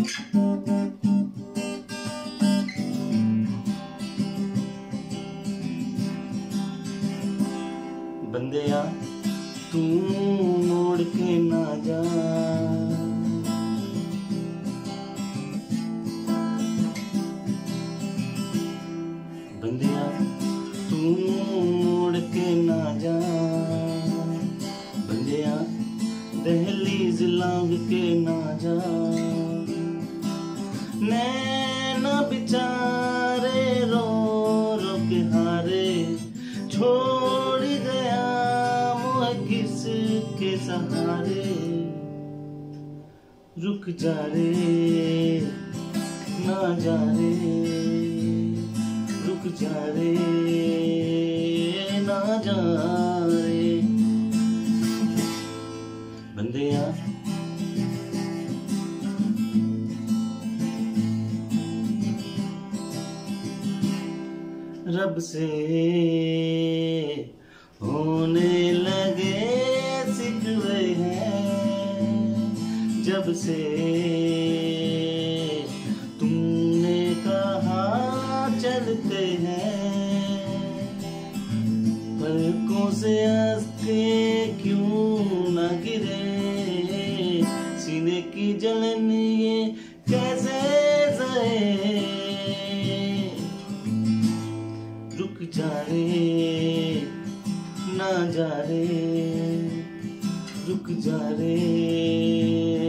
बंदिया तू मोड़ के ना जा, बंदिया तू मोड़ के ना जा, बंदिया दहलीज लांग के ना जा। नैना बेचारे रो रो के हारे, छोड़ गया मुझे किसके सहारे। रुक जा रे ना जा रे, रुक जा रे ना जा रे। बंदिया रब से होने लगे सिकवे हैं, जब से तुमने कहा चलते हैं। पलकों से हंसते क्यों न गिरे, सीने की जलन ये कैसे सहे। रुक जा रे ना जा रे, रुक जा रे